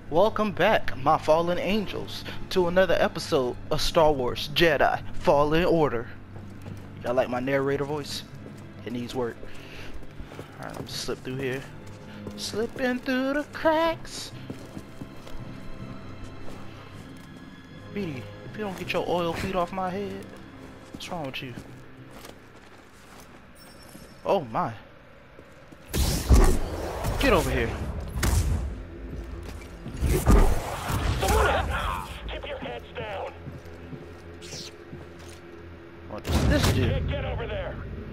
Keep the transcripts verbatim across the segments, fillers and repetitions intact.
Welcome back, my fallen angels, to another episode of Star Wars Jedi Fallen Order. Y'all like my narrator voice? It needs work. Alright, let me slip through here. Slipping through the cracks. Beady, if you don't get your oil feet off my head, what's wrong with you? Oh my. Get over here. Keep your heads down. What does this do? Get, get over there.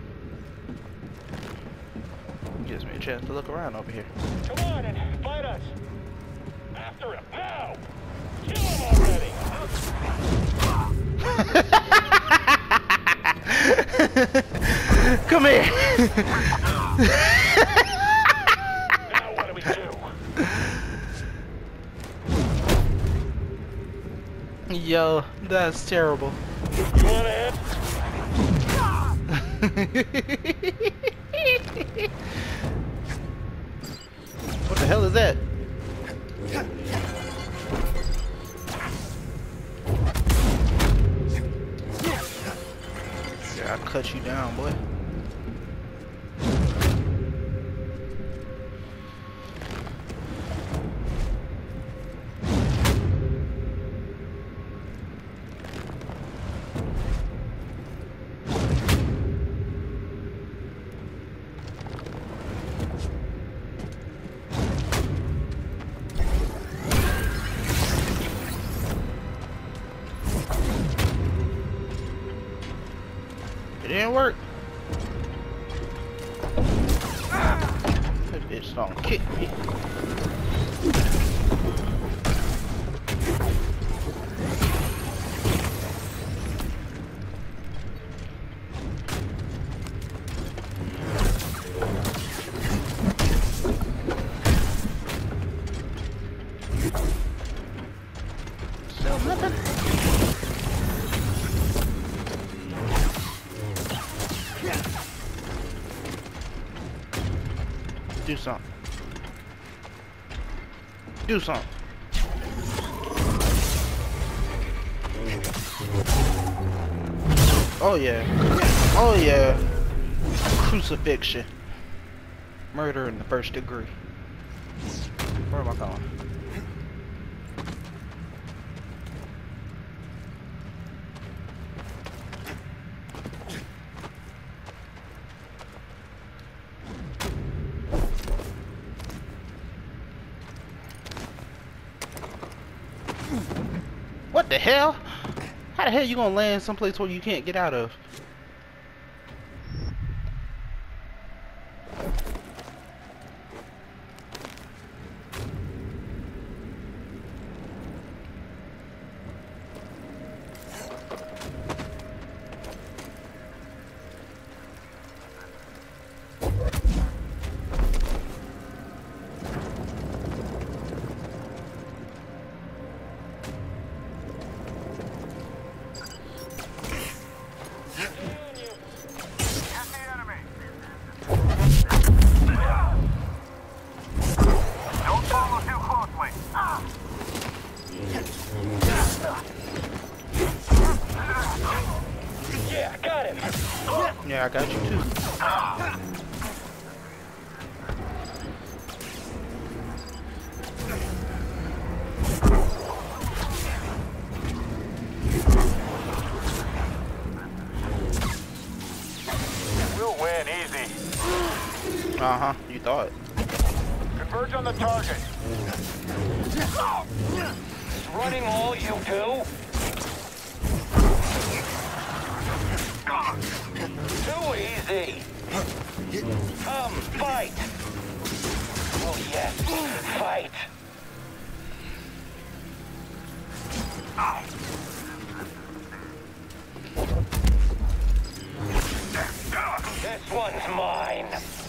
Gives me a chance to look around over here. Come on and fight us. After him now. Kill him already. Come here. Now what do we do? Yo, that's terrible. You wanna hit? What the hell is that? Yeah, I'll cut you down, boy. It didn't work. That bitch don't kick me. Still nothing. Do something. Do something. Oh yeah. Oh yeah. Crucifixion. Murder in the first degree. Where am I going? What the hell? How the hell you gonna land someplace where you can't get out of? Yeah, I got him. Yeah, I got you too. We'll win easy. Uh-huh, you thought. Converge on the target. Is running all you do? Too easy. Come, fight. Oh yes, fight. This one's mine.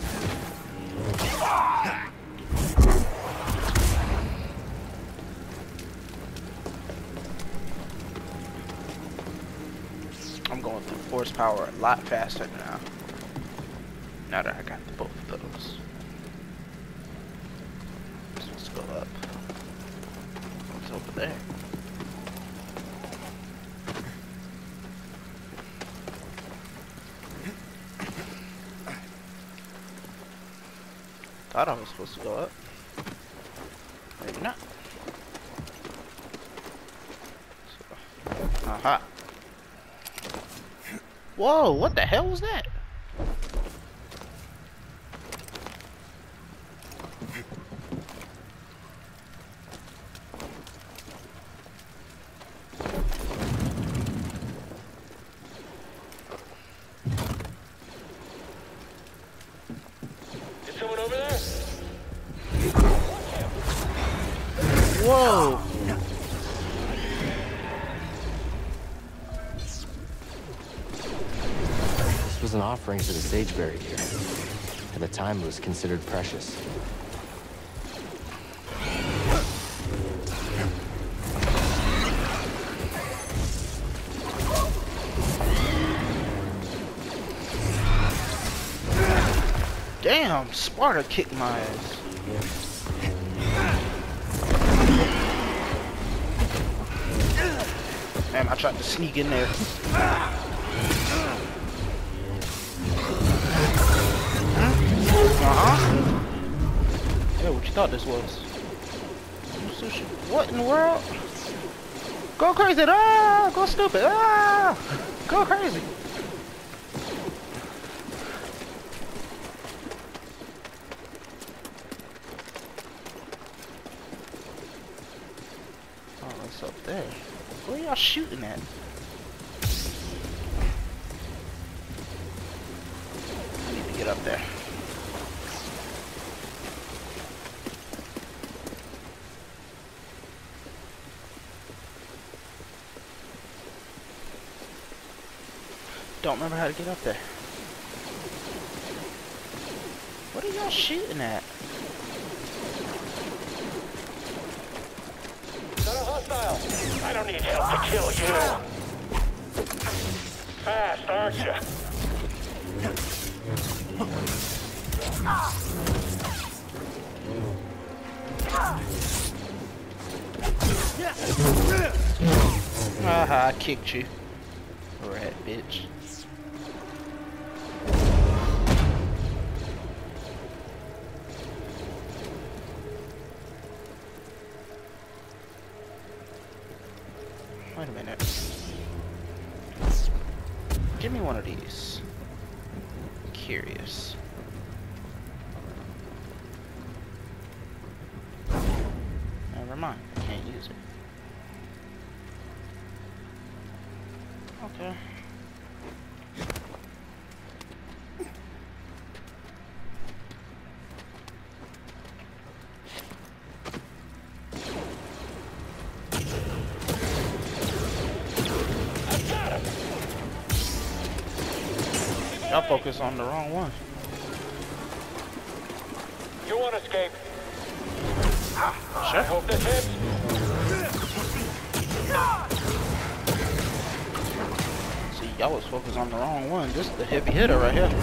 I'm going through force power a lot faster now. Now that I got the both of those. So let's go up. there. Thought I was supposed to go up. Maybe not. So, aha. Whoa, what the hell was that? Is someone over there? Whoa! This was an offering to the sage buried here. At the time, it was considered precious. Damn, Sparta kicked my ass. Man, I tried to sneak in there. Uh-huh. Yeah, what you thought this was? Sushi. What in the world? Go crazy! Ah! Go stupid! Ah! Go crazy! Oh, it's up there. Where y'all shooting at? I need to get up there. Don't remember how to get up there. What are y'all shooting at? Not a hostile. I don't need help to kill you. Fast, aren't you? Haha, I kicked you. Rat bitch. Wait a minute. Give me one of these. Curious. Never mind. I can't use it. Okay. Y'all focus on the wrong one. You want to escape? Sure. I hope this hits. See, y'all was focused on the wrong one. This is the heavy hitter right here.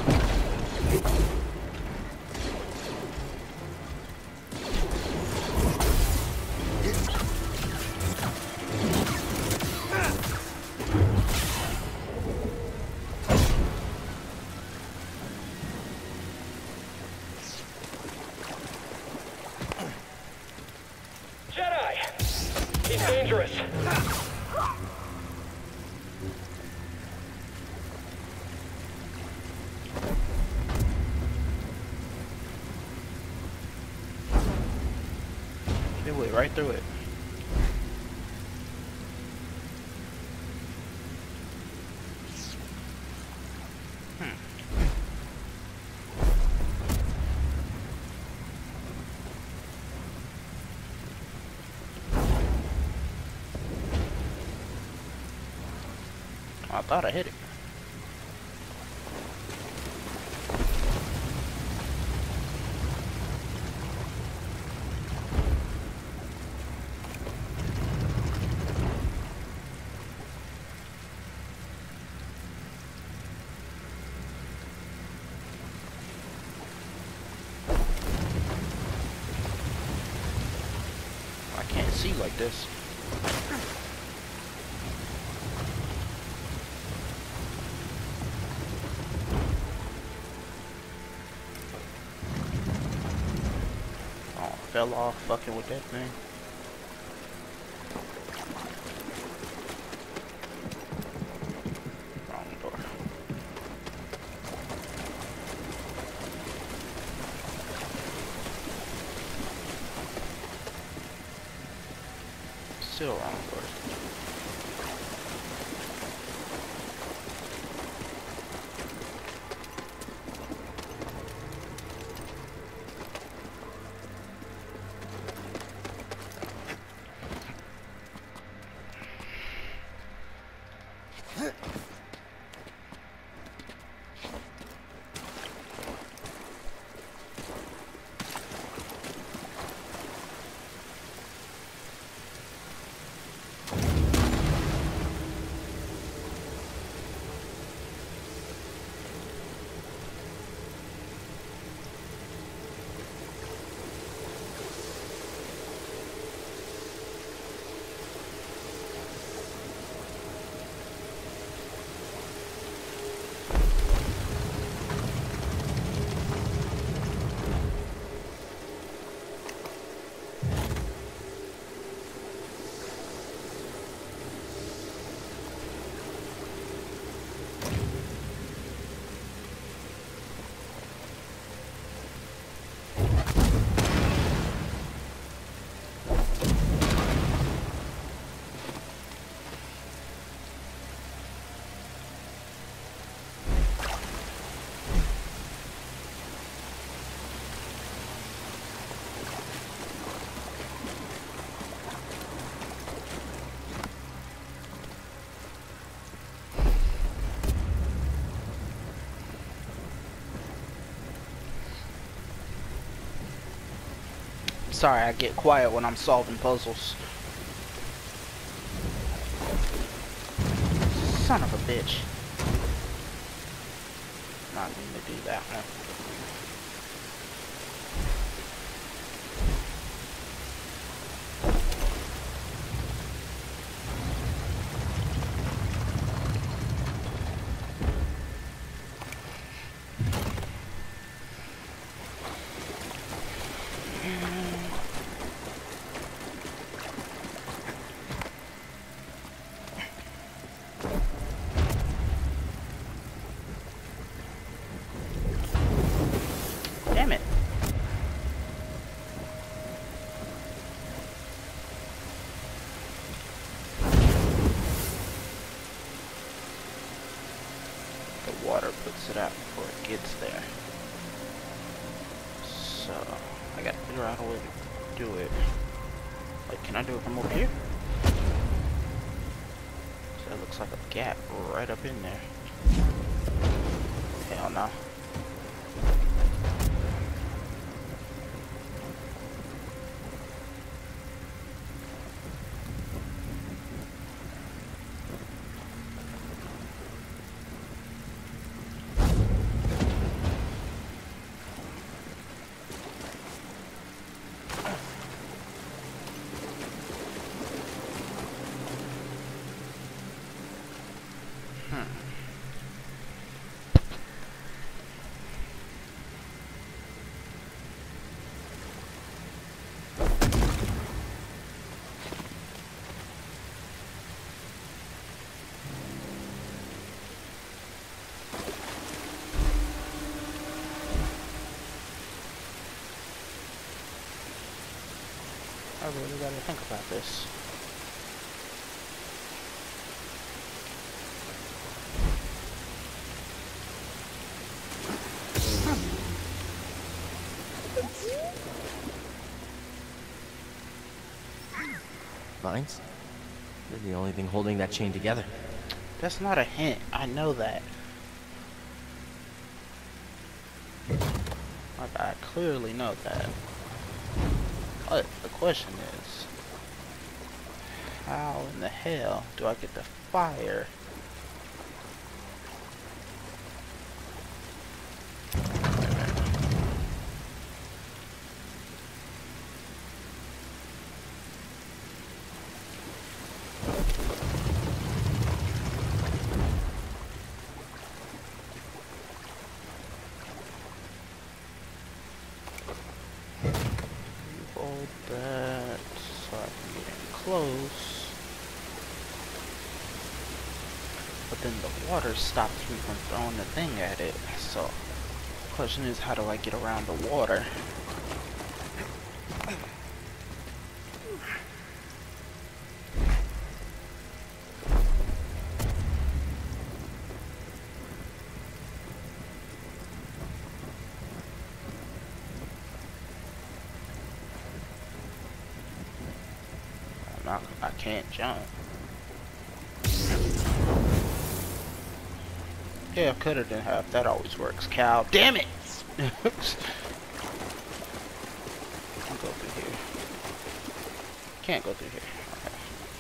Jedi! He's dangerous. They went right through it. I thought I hit it. I can't see like this. Oh, fell off fucking with that thing. Wrong door. Still wrong door. Sorry, I get quiet when I'm solving puzzles. Son of a bitch. Not mean to do that one. Damn it. The water puts it out before it gets there. So, I gotta figure out a way to do it. Like, can I do it from over here? So that looks like a gap right up in there. Hell no. I really gotta think about this. Vines? They're the only thing holding that chain together. That's not a hint. I know that. Like, I clearly know that. But the question is, how in the hell do I get the fire? Hold that so I can get in close. But then the water stops me from throwing the thing at it. So, the question is, how do I get around the water? Not, I can't jump. Yeah, I could have done half. That always works. Cow. Damn it! Can't go through here. Can't go through here. Okay.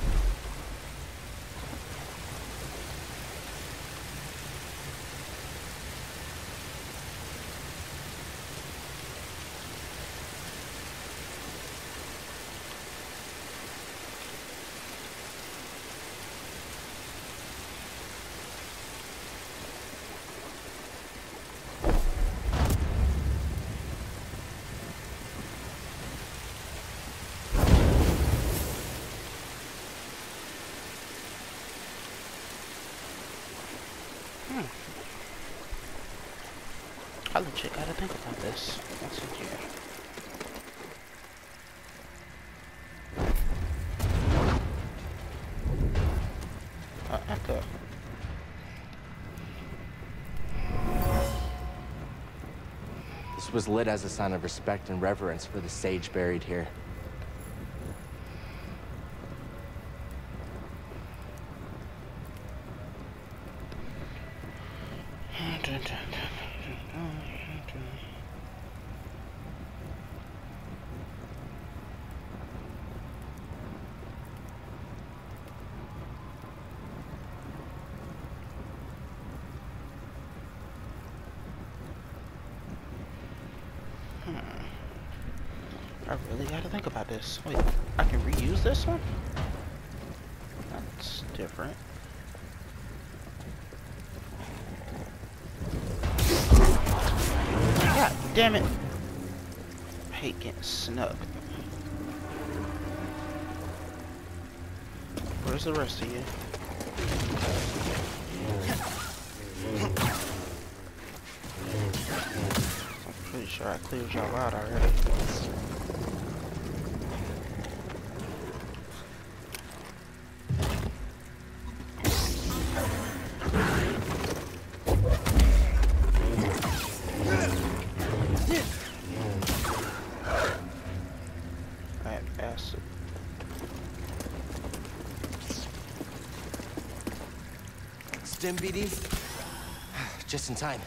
I legit gotta think about this. What's in here? Uh, echo. This was lit as a sign of respect and reverence for the sage buried here. I really gotta think about this. Wait, I can reuse this one? That's different. God damn it! I hate getting snuck. Where's the rest of you? I'm pretty sure I cleared y'all out already. Stim B D? Just in time.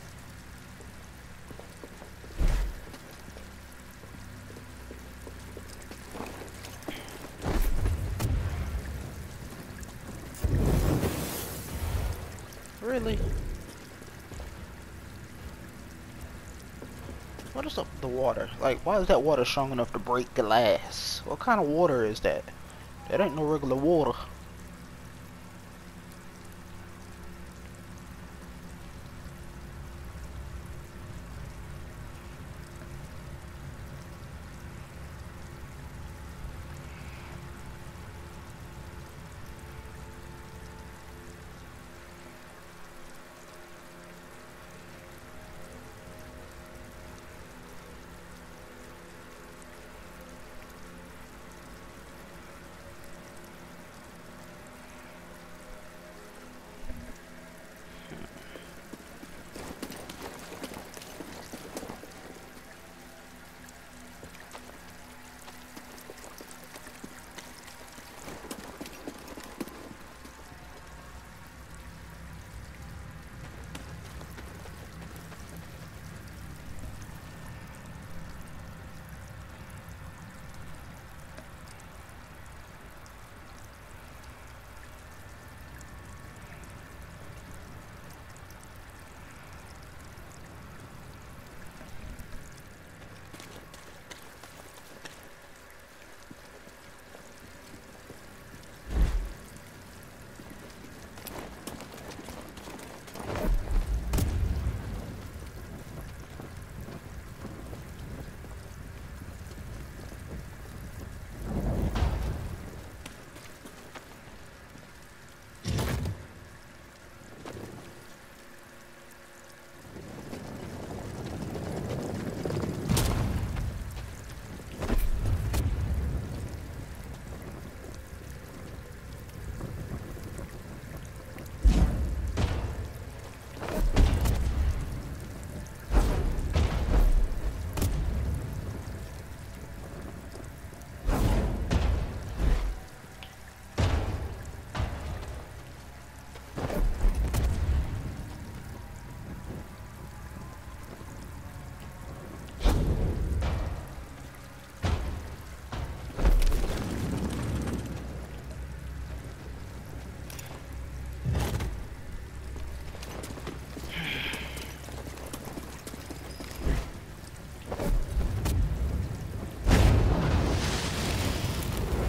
Really? What is up with the water? Like, why is that water strong enough to break glass? What kind of water is that? That ain't no regular water.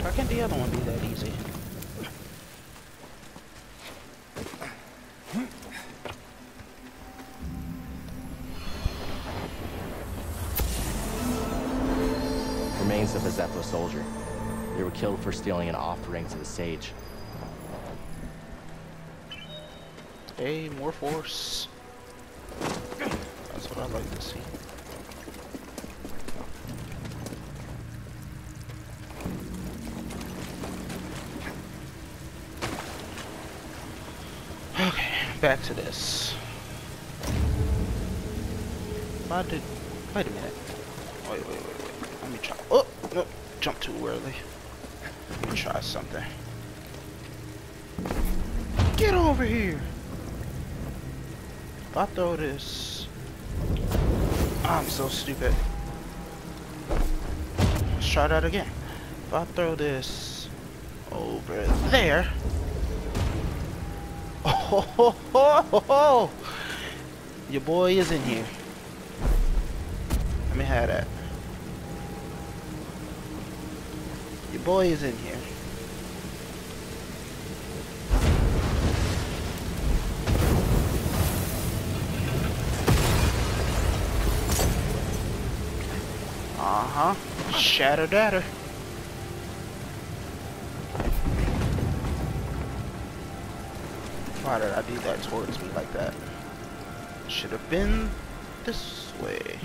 Why can't the other one be that easy? Remains of a Zeffo soldier. They were killed for stealing an offering to the sage. Hey, more force. That's what I like to see. Okay, back to this. I did. Wait a minute. Wait, wait, wait, wait. Let me try. Oh, no, jump too early. Let me try something. Get over here. If I throw this, I'm so stupid. Let's try that again. If I throw this over there. Oh, ho, ho, ho, ho. Your boy is in here. Let me have that. Your boy is in here. Uh-huh. Shatter datter. Why did I do that towards me like that? Should have been this way.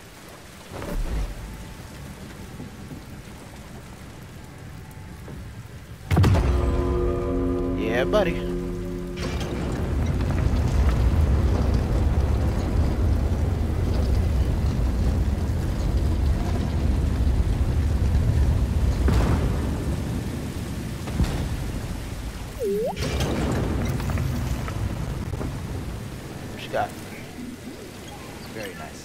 Yeah, buddy. What you got? Very nice.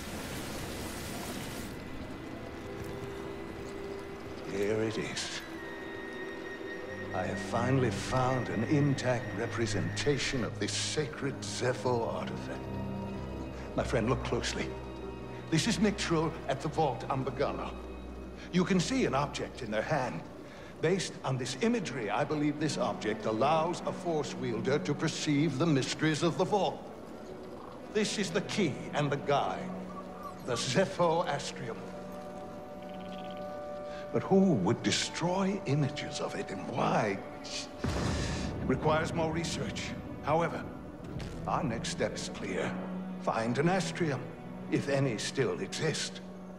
Here it is. I have finally found an intact representation of this sacred Zeffo artifact. My friend, look closely. This is Mictril at the Vault Umbagana. You can see an object in their hand. Based on this imagery, I believe this object allows a Force wielder to perceive the mysteries of the Vault. This is the key and the guide, the Zeffo Astrium. But who would destroy images of it, and why? It requires more research. However, our next step is clear. Find an Astrium, if any still exist.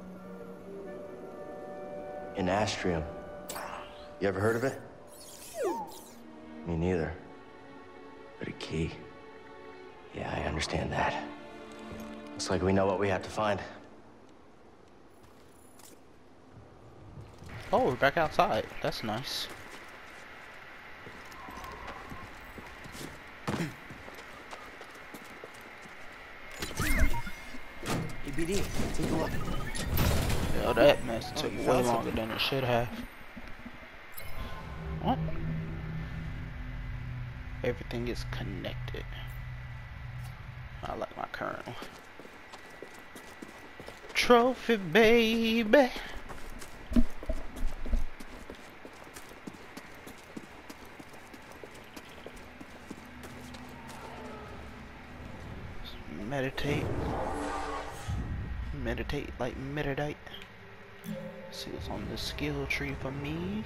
An Astrium. You ever heard of it? Me neither. But a key. Yeah, I understand that. Looks like we know what we have to find. Oh, we're back outside. That's nice. Hey, B D, take a look. Yo, that mess took you way found longer something. than it should have. What? Everything is connected. I like my current one. Trophy, baby. Meditate. Meditate like meditate. See what's on the skill tree for me.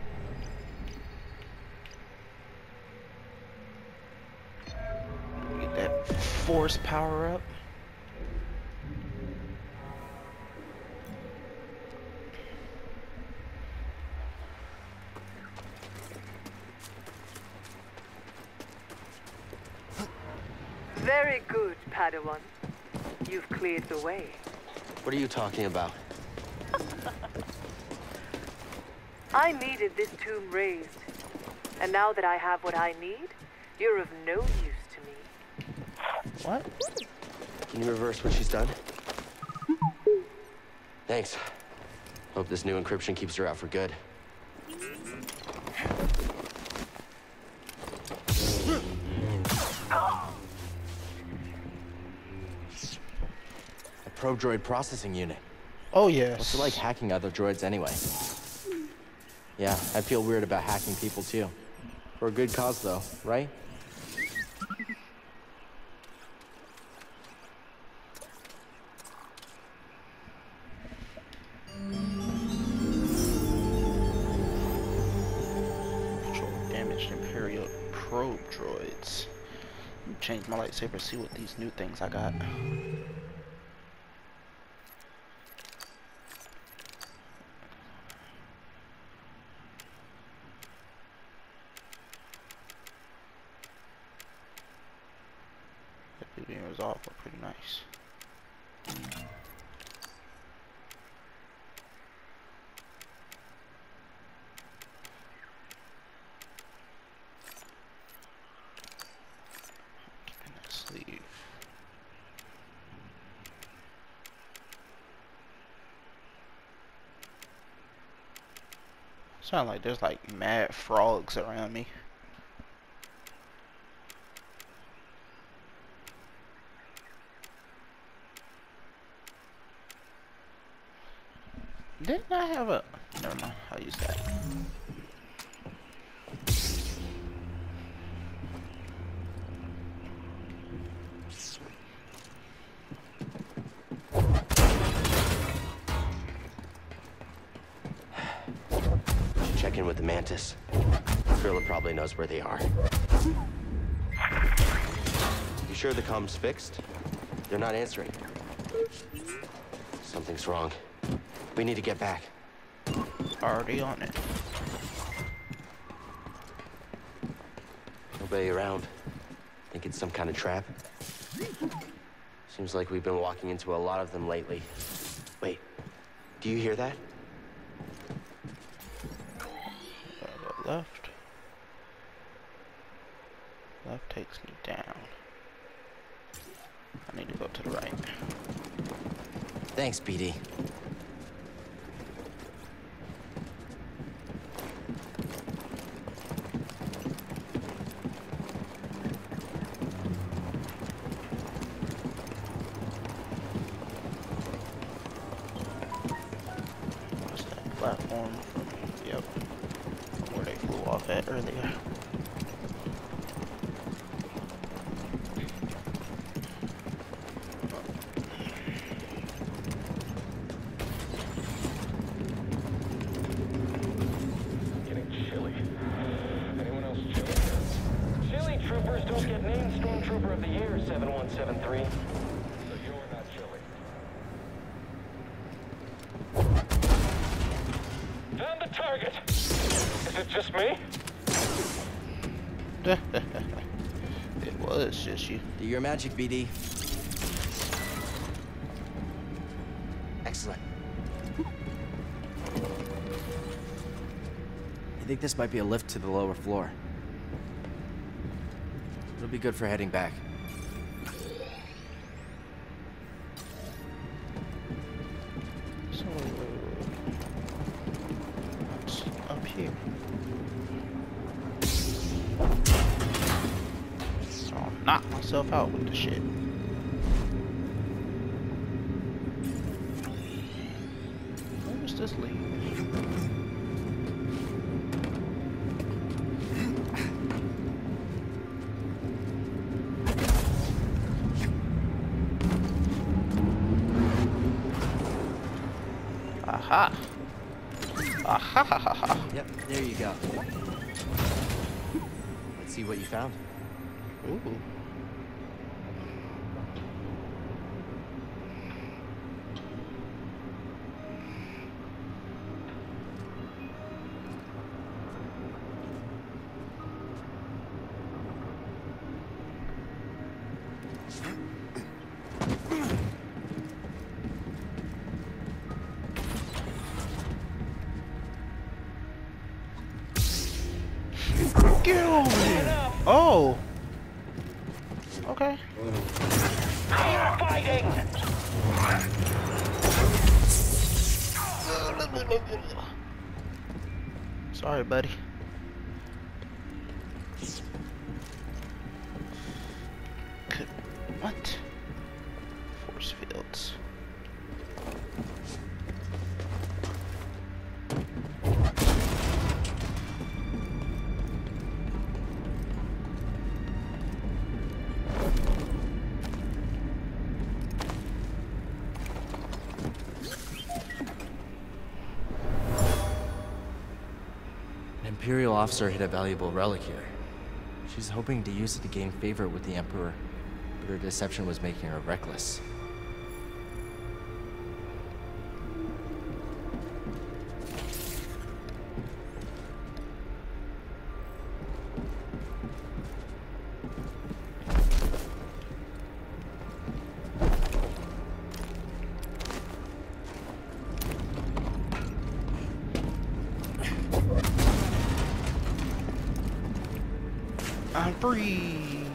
Get that force power up. Very good, Padawan. You've cleared the way. What are you talking about? I needed this tomb raised. And now that I have what I need, you're of no use to me. What? Can you reverse what she's done? Thanks. Hope this new encryption keeps her out for good. A pro-droid processing unit. Oh yes. What's it like hacking other droids anyway? Yeah, I feel weird about hacking people too. For a good cause though, right? Control damaged Imperial probe droids. Let me change my lightsaber, see what these new things I got. That being resolved are pretty nice. Keeping that sleeve. Sound like there's like mad frogs around me. Didn't I have a... Never mind, I'll use that. Should check in with the Mantis. Gorilla probably knows where they are. You sure the comm's fixed? They're not answering. Something's wrong. We need to get back. Already on it. Nobody around. Think it's some kind of trap? Seems like we've been walking into a lot of them lately. Wait, do you hear that? Gotta go left. Left takes me down. I need to go to the right. Thanks, B D. What's that platform from? Yep. Where they flew off at earlier. seven three. So you're not chilly. Found the target. Is it just me? It was just you. Do your magic, B D. Excellent. I think this might be a lift to the lower floor. It'll be good for heading back. So, what's up here? So I'll knock myself out with the shit. Where does this lead? Aha! Aha ha ha ha! Yep, there you go. Let's see what you found. Ooh. Get over here! Oh! Okay. Keep fighting! Sorry, buddy. Could what? Force fields. An Imperial officer hid a valuable relic here. She's hoping to use it to gain favor with the Emperor, but her deception was making her reckless. I'm free.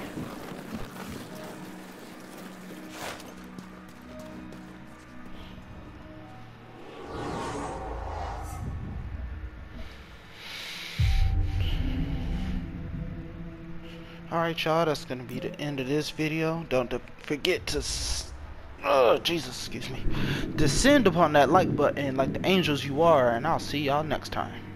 Alright, y'all, that's gonna be the end of this video. Don't forget to s oh Jesus, excuse me, descend upon that like button like the angels you are, and I'll see y'all next time.